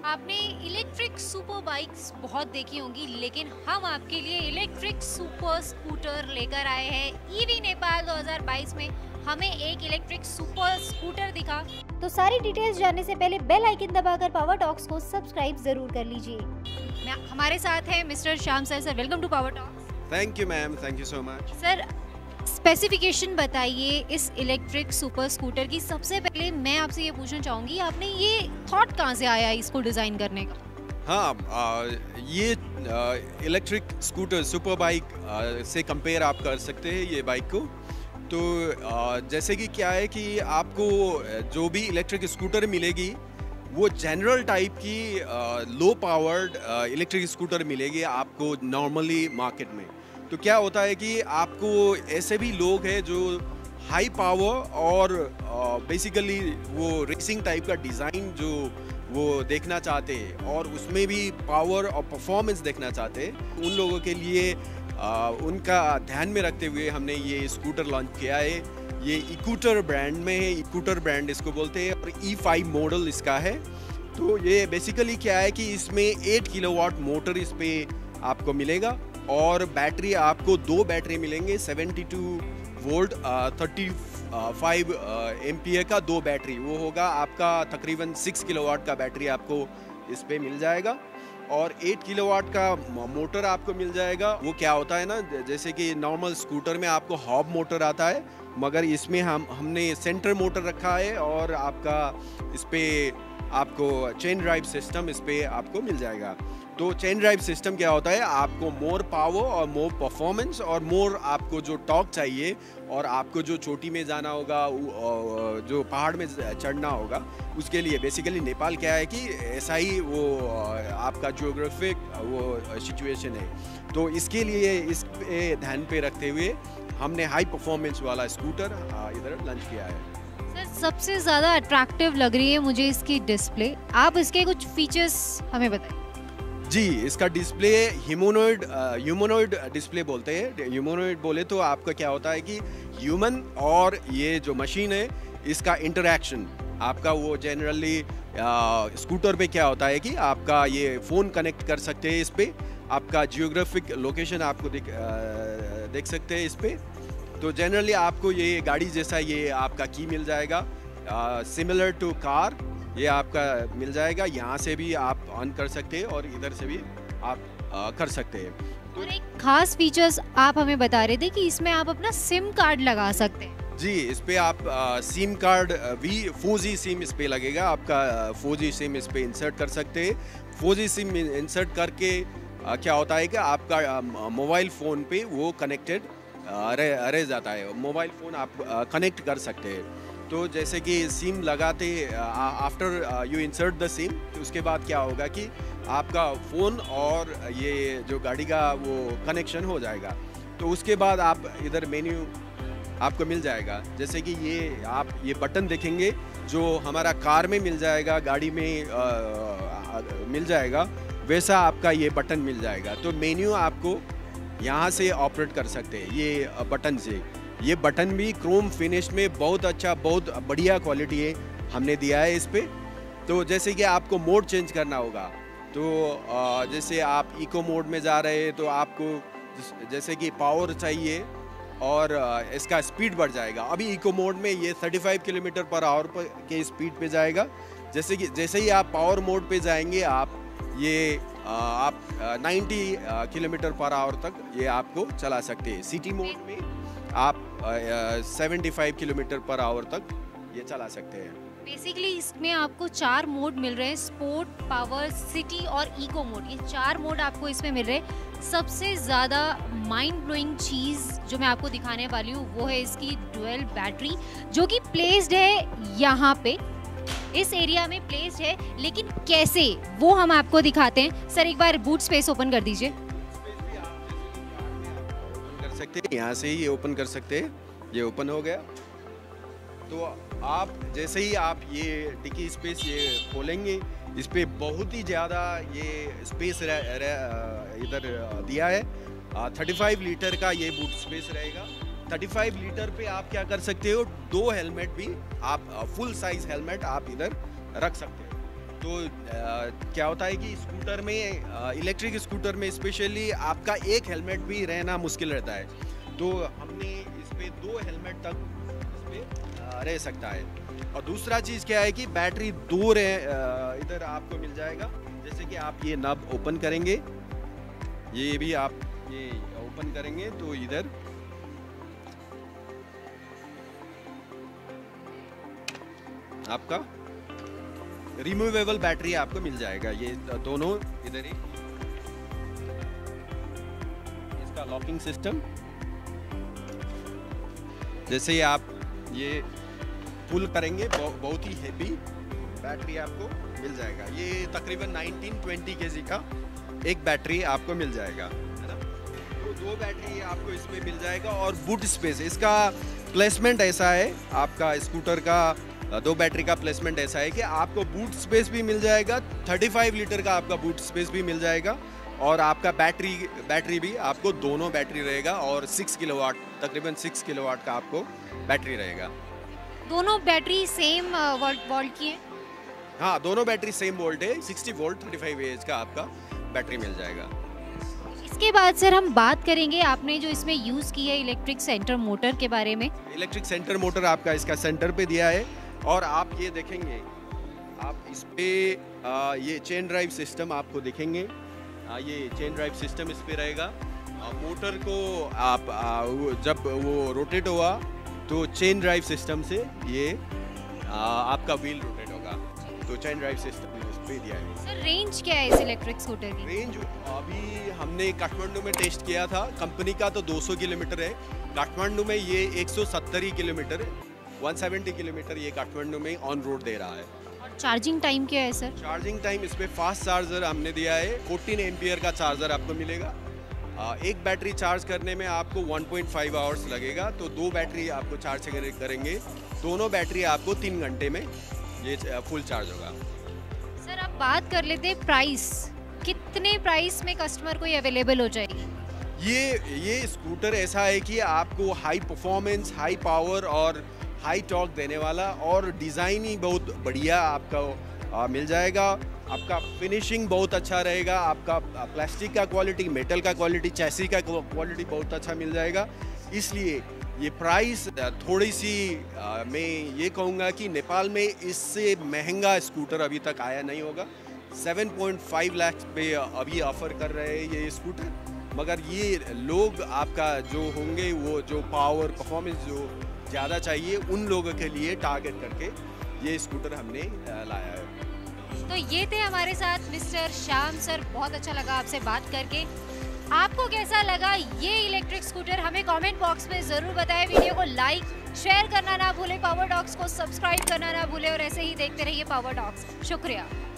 आपने electric super bikes बहुत देखी होंगी, लेकिन हम आपके लिए इलेक्ट्रिक सुपर स्कूटर लेकर आए हैं। ईवी नेपाल 2022 में हमें एक इलेक्ट्रिक सुपर स्कूटर दिखा। तो सारी डिटेल्स जानने से पहले बेल आइकन दबाकर पावर टॉक्स को सब्सक्राइब जरूर कर लीजिए। हमारे साथ है mister Shyam sir. Sir, welcome to Power Talks. Thank you ma'am, thank you so much. Sir, specification बताइए इस इलेक्ट्रिक सुपर स्कूटर की। सबसे पहले मैं आपसे ये पूछना चाहूँगी, आपने ये थॉट कहाँ से आया इसको डिज़ाइन करने का? हाँ, ये इलेक्ट्रिक स्कूटर सुपर बाइक से कंपेयर आप कर सकते हैं ये बाइक को। तो जैसे कि क्या है कि आपको जो भी इलेक्ट्रिक स्कूटर मिलेगी वो जनरल टाइप की लो पावर्ड इलेक्ट्रिक स्कूटर मिलेगी आपको नॉर्मली मार्केट में। तो क्या होता है कि आपको ऐसे भी लोग हैं जो हाई पावर और बेसिकली वो रेसिंग टाइप का डिज़ाइन जो वो देखना चाहते हैं और उसमें भी पावर और परफॉर्मेंस देखना चाहते हैं, उन लोगों के लिए उनका ध्यान में रखते हुए हमने ये स्कूटर लॉन्च किया है। ये इकूटर ब्रांड में है, इकूटर ब्रांड इसको बोलते हैं और E5 मॉडल इसका है। तो ये बेसिकली क्या है कि इसमें 8 किलोवाट मोटर इस पे आपको मिलेगा और बैटरी आपको 2 बैटरी मिलेंगे, 72 वोल्ट 35 एम्पियर का 2 बैटरी। वो होगा आपका तकरीबन 6 किलोवाट का बैटरी आपको इस पे मिल जाएगा और 8 किलोवाट का मोटर आपको मिल जाएगा। वो क्या होता है ना, जैसे कि नॉर्मल स्कूटर में आपको हॉब मोटर आता है, मगर इसमें हमने सेंटर मोटर रखा है और आपका इस पे आपको चेन ड्राइव सिस्टम इस पे आपको मिल जाएगा। तो चेन ड्राइव सिस्टम क्या होता है, आपको मोर पावर और मोर परफॉर्मेंस और मोर आपको जो टॉर्क चाहिए और आपको जो चोटी में जाना होगा, जो पहाड़ में चढ़ना होगा, उसके लिए बेसिकली नेपाल क्या है कि ऐसा ही वो आपका जियोग्राफिक वो सिचुएशन है। तो इसके लिए इस पे ध्यान पे रखते हुए हमने हाई परफॉर्मेंस वाला स्कूटर इधर लॉन्च किया है। सर, सबसे ज़्यादा अट्रैक्टिव लग रही है मुझे इसकी डिस्प्ले। आप इसके कुछ फीचर्स हमें बताइए। जी, इसका डिस्प्ले ह्यूमनॉइड डिस्प्ले बोलते हैं। ह्यूमनॉइड बोले तो आपका क्या होता है कि ह्यूमन और ये जो मशीन है इसका इंटरेक्शन आपका वो जनरली स्कूटर पे क्या होता है कि आपका ये फ़ोन कनेक्ट कर सकते हैं इस पे, आपका जियोग्राफिक लोकेशन आपको देख सकते हैं इस पे। तो जनरली आपको ये गाड़ी जैसा ये आपका की मिल जाएगा, सिमिलर टू कार ये आपका मिल जाएगा। यहाँ से भी आप ऑन कर सकते हैं और इधर से भी आप कर सकते हैं। और एक खास फीचर्स आप हमें बता रहे थे कि इसमें आप अपना सिम कार्ड लगा सकते हैं। जी, इस पे आप सिम कार्ड 4G सिम इस पे लगेगा, आपका 4G सिम इस पे इंसर्ट कर सकते हैं। 4G सिम इंसर्ट करके क्या होता है कि आपका मोबाइल फ़ोन पे वो कनेक्टेड रह जाता है। मोबाइल फ़ोन आप कनेक्ट कर सकते हैं। तो जैसे कि सिम लगाते after you insert the sim, तो उसके बाद क्या होगा कि आपका फ़ोन और ये जो गाड़ी का वो कनेक्शन हो जाएगा। तो उसके बाद आप इधर मेन्यू आपको मिल जाएगा, जैसे कि ये आप ये बटन देखेंगे जो हमारा कार में मिल जाएगा, गाड़ी में मिल जाएगा, वैसा आपका ये बटन मिल जाएगा। तो मेन्यू आपको यहाँ से ऑपरेट कर सकते हैं ये बटन से। ये बटन भी क्रोम फिनिश में बहुत अच्छा, बहुत बढ़िया क्वालिटी है हमने दिया है इस पे। तो जैसे कि आपको मोड चेंज करना होगा, तो जैसे आप इको मोड में जा रहे हैं तो आपको जैसे कि पावर चाहिए और इसका स्पीड बढ़ जाएगा। अभी इको मोड में ये 35 किलोमीटर पर आवर के स्पीड पे जाएगा। जैसे ही आप पावर मोड पे जाएंगे आप 90 किलोमीटर पर आवर तक ये आपको चला सकते हैं। सिटी मोड में आप 75 किलोमीटर पर आवर तक ये चला सकते हैं। बेसिकली इसमें आपको 4 मोड मिल रहे हैं, स्पोर्ट, पावर, सिटी और इको मोड। ये 4 मोड आपको इसमें मिल रहे हैं। सबसे ज़्यादा माइंड ब्लोइंग चीज़ जो मैं आपको दिखाने वाली हूँ वो है इसकी डुअल बैटरी, जो कि प्लेस्ड है यहाँ पे, इस एरिया में प्लेस्ड है। लेकिन कैसे, वो हम आपको दिखाते हैं। सर, एक बार बूट स्पेस ओपन कर दीजिए। सकते हैं, यहाँ से ही ये ओपन कर सकते हैं। ये ओपन हो गया। तो आप जैसे ही आप ये डिक्की स्पेस ये खोलेंगे, इस पे बहुत ही ज़्यादा ये स्पेस इधर दिया है। 35 लीटर का ये बूट स्पेस रहेगा। 35 लीटर पे आप क्या कर सकते हो, 2 हेलमेट भी आप फुल साइज हेलमेट आप इधर रख सकते हो। तो क्या होता है कि स्कूटर में इलेक्ट्रिक स्कूटर में स्पेशली आपका एक हेलमेट भी रहना मुश्किल रहता है, तो हमने इस पे 2 हेलमेट तक इस पे रह सकता है। और दूसरा चीज़ क्या है कि बैटरी 2 इधर आपको मिल जाएगा। जैसे कि आप ये नब ओपन करेंगे, ये भी आप ये ओपन करेंगे तो इधर आपका रिमूवेबल बैटरी आपको मिल जाएगा। ये दोनों इधर ही, इसका लॉकिंग सिस्टम, जैसे ही आप ये पुल करेंगे बहुत ही हेवी बैटरी आपको मिल जाएगा। ये तकरीबन 19-20 kg का एक बैटरी आपको मिल जाएगा, है ना। तो 2 बैटरी आपको इसमें मिल जाएगा। और बूट स्पेस, इसका प्लेसमेंट ऐसा है, आपका स्कूटर का 2 बैटरी का प्लेसमेंट ऐसा है कि आपको बूट स्पेस भी मिल जाएगा, 35 लीटर का आपका बूट स्पेस भी मिल जाएगा। और आपका बैटरी भी आपको दोनों बैटरी रहेगा और 6 किलोवाट, तकरीबन 6 किलोवाट का आपको बैटरी रहेगा। दोनों बैटरी सेम वोल्ट की है? हाँ, दोनों बैटरी सेम वोल्ट है, 60 वोल्ट 35 एच का आपका बैटरी मिल जाएगा। इसके बाद सर हम बात करेंगे आपने जो इसमें यूज़ की है इलेक्ट्रिक सेंटर मोटर के बारे में। इलेक्ट्रिक सेंटर मोटर आपका इसका सेंटर पे दिया है। और आप ये देखेंगे, आप इस पे ये चेन ड्राइव सिस्टम आपको दिखेंगे। ये चेन ड्राइव सिस्टम इस पे रहेगा। मोटर को आप जब वो रोटेट हुआ तो चेन ड्राइव सिस्टम से ये आपका व्हील रोटेट होगा, तो चेन ड्राइव सिस्टम इस पे दिया है। सर रेंज क्या है इस इलेक्ट्रिक स्कूटर की? रेंज अभी हमने काठमांडू में टेस्ट किया था, कंपनी का तो 200 किलोमीटर है, काठमांडू में ये 170 किलोमीटर है, 170 किलोमीटर ये काठमांडू में ऑन रोड दे रहा है। और चार्जिंग टाइम क्या है सर? चार्जिंग टाइम इस पे फास्ट चार्जर हमने दिया है, 14 एम्पियर का चार्जर आपको मिलेगा। एक बैटरी चार्ज करने में आपको 1.5 आवर्स लगेगा, तो 2 बैटरी आपको चार्ज करेंगे, दोनों बैटरी आपको 3 घंटे में ये फुल चार्ज होगा। सर अब बात कर लेते हैं प्राइस, कितने प्राइस में कस्टमर को ये अवेलेबल हो जाएगी? ये स्कूटर ऐसा है कि आपको हाई परफॉर्मेंस, हाई पावर और हाई टॉर्क देने वाला, और डिज़ाइन ही बहुत बढ़िया आपका मिल जाएगा। आपका फिनिशिंग बहुत अच्छा रहेगा, आपका प्लास्टिक का क्वालिटी, मेटल का क्वालिटी, चैसी का क्वालिटी बहुत अच्छा मिल जाएगा। इसलिए ये प्राइस थोड़ी सी मैं ये कहूँगा कि नेपाल में इससे महंगा स्कूटर अभी तक आया नहीं होगा। 7.5 लाख पे अभी ऑफर कर रहे हैं ये स्कूटर, मगर ये लोग आपका जो होंगे वो जो पावर परफॉर्मेंस जो ज़्यादा चाहिए उन लोगों के लिए टारगेट करके ये स्कूटर हमने लाया है। तो ये थे हमारे साथ मिस्टर श्याम सर, बहुत अच्छा लगा आपसे बात करके। आपको कैसा लगा ये इलेक्ट्रिक स्कूटर हमें कमेंट बॉक्स में ज़रूर बताएं। वीडियो को लाइक शेयर करना ना भूलें, पावर डॉग्स को सब्सक्राइब करना ना भूलें और ऐसे ही देखते रहिए पावर डॉग्स। शुक्रिया।